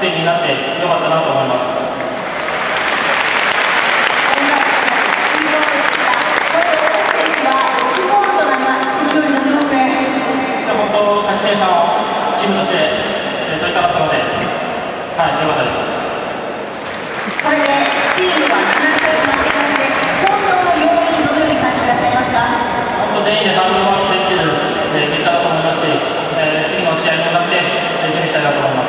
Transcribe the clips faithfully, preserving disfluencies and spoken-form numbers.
点になってよかったなと思います。本当、勝ち点さんをチームとして取りたかったので、はい、よかったです。 これでチームはなな戦負けなしです。好調の要因、どのように感じていらっしゃいますか？ 本当、全員でハンドルバースできている、えー、結果だと思いますし、えー、次の試合に向かって、えー、準備したいなと思います。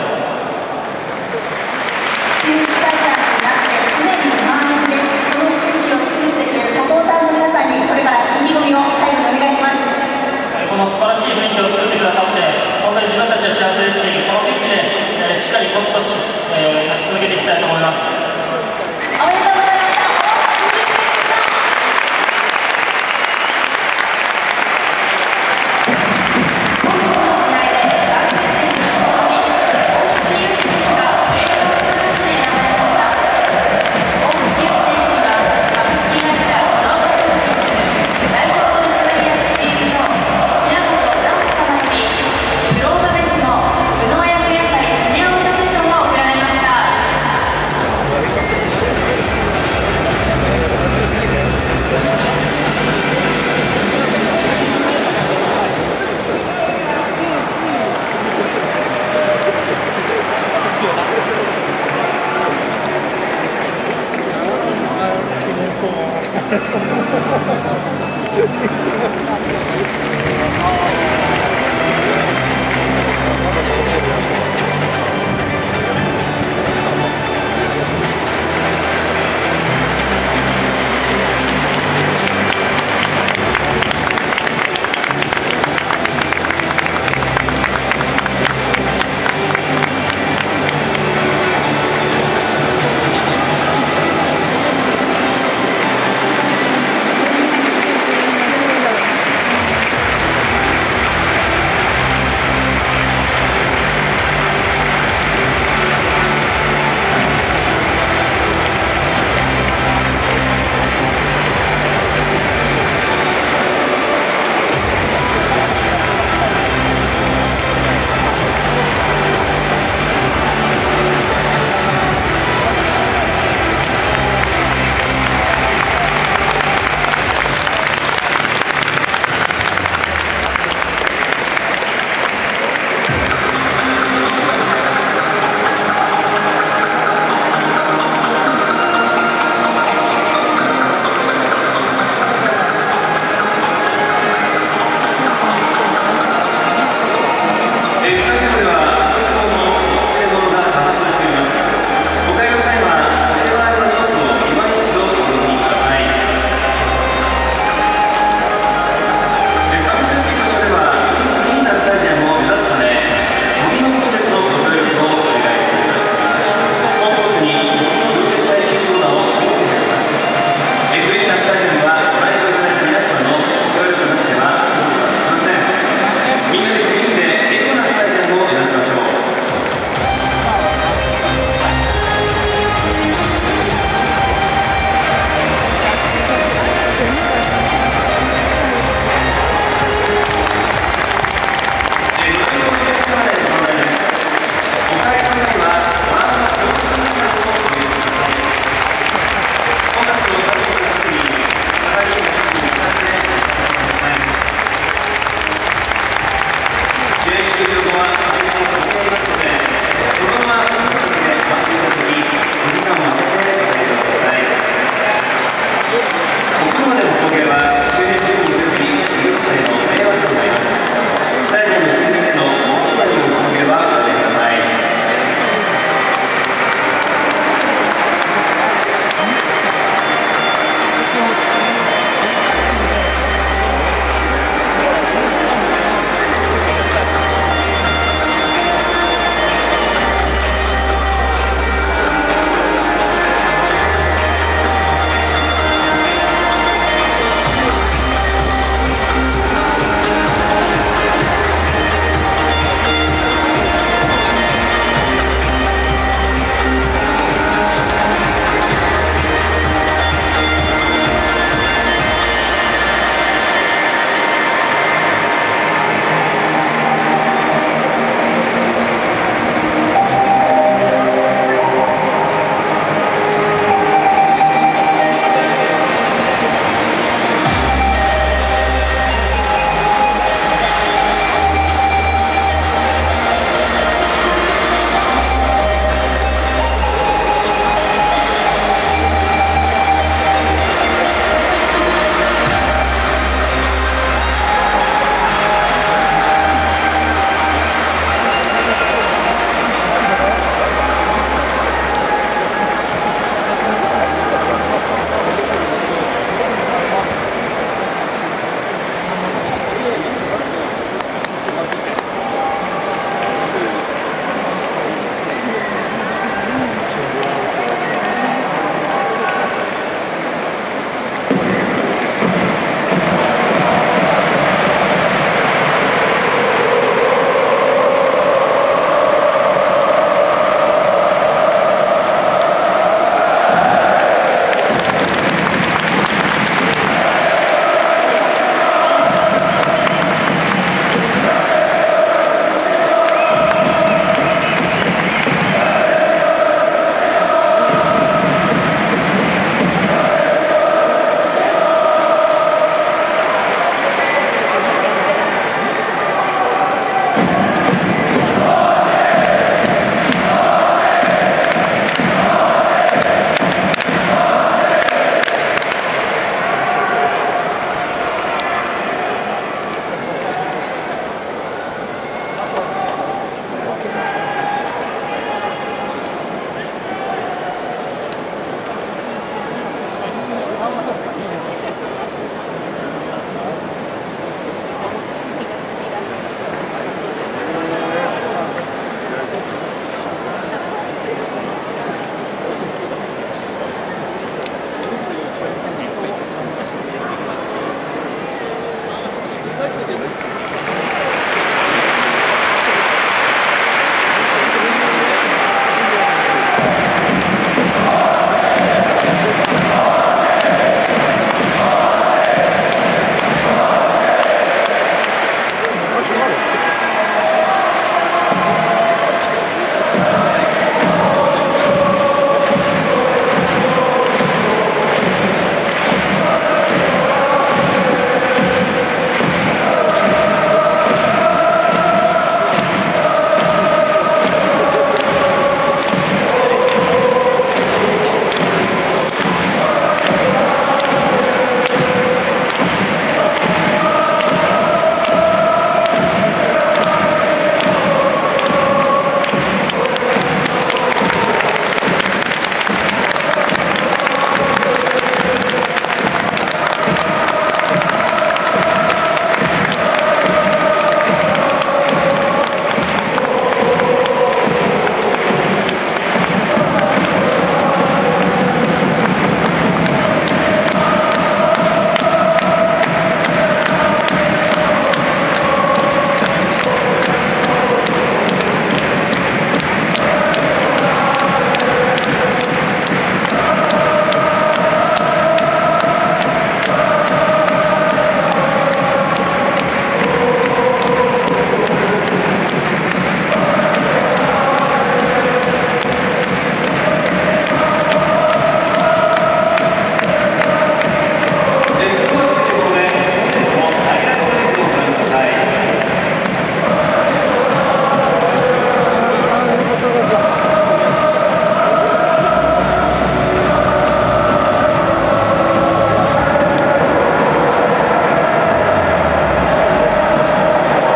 新スタジアムになって常に満員です。その空気を作ってくれるサポーターの皆さんにこれから意気込みを最後にお願いします。 この素晴らしい雰囲気を作ってくださって、本当に自分たちは幸せですし、このピッチで、えー、しっかりコットし、えー、勝ち続けていきたいと思います。 おめでとうございました。本日の試合でさんてんチェンジの勝利、大橋悠依選手がプレーヤーオブザマッチに選ばれました。大橋悠依選手には株式会社グローバルトロフィックス代表取締役 シーイーオー 平本直樹様よりグローバベジの無農薬野菜詰め合わせセットが贈られました。 Ha ha ha ha.